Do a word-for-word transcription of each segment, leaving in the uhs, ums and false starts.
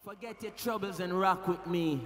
Forget your troubles and rock with me.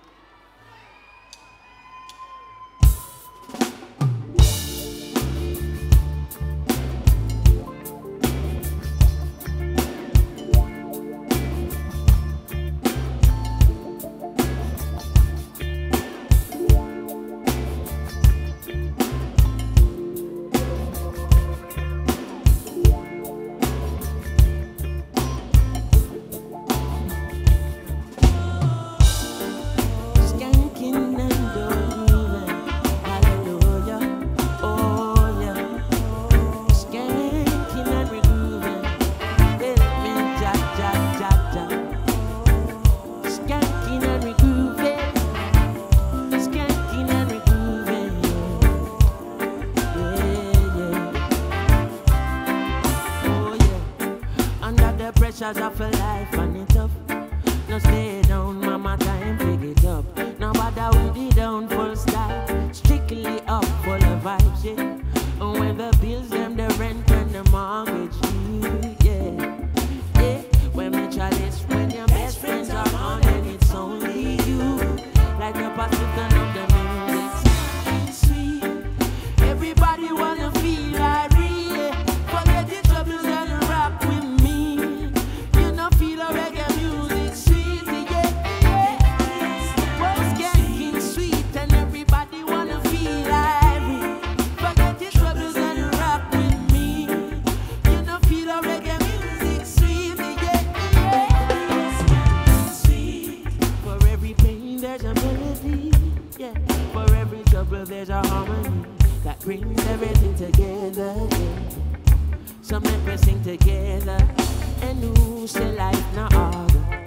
Pressures of a life and it tough. No stay down, mama, time pick it up. No bother with the down full style. Strictly up, full of vibes, yeah. And when the bills, them, the rent and the mortgage, yeah, yeah. When me chalice, when your best friends are on and it's only you. Like the Pacific of the music, sweet. Everybody wanna feel like real. Forget the troubles and rock with me. Feel a reggae music sweet, yeah, yeah. What's getting sweet and everybody wanna feel like me. Forget your troubles and rock with me. You know, feel a reggae music sweet, yeah, yeah. Sweet. For every pain there's a melody, yeah. For every trouble there's a harmony that brings everything together, yeah. So make us sing together. And who say life not hard?